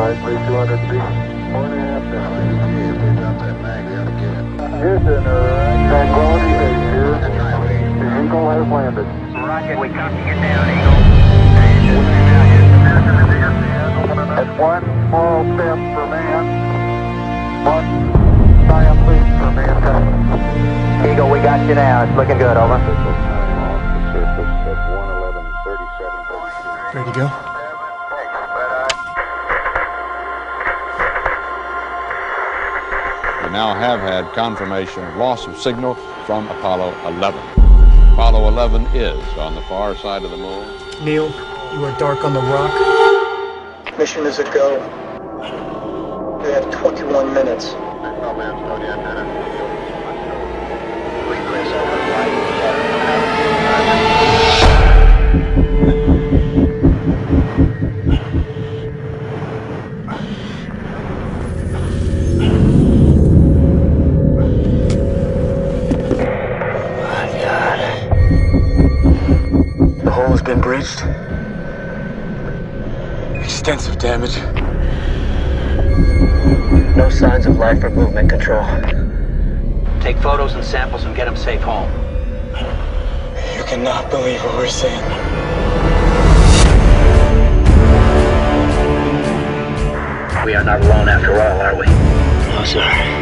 wisely, 200 feet. 4.5 down. If we drop that mag, we ought to get it. Houston, Tranquility Base here. The Eagle has landed. Rocket, we copy you down, Eagle. That's one small step for man, one giant leap for mankind. Eagle, we got you now. It's looking good, over. Official time off the surface at 1:11:37. Ready to go? We now have had confirmation of loss of signal from Apollo 11. Apollo 11 is on the far side of the moon. Neil, you are dark on the rock. Mission is a go. We have 21 minutes. The hole has been bridged. Extensive damage. No signs of life or movement control. Take photos and samples and get them safe home. You cannot believe what we're seeing. We are not alone after all, are we? No, sir.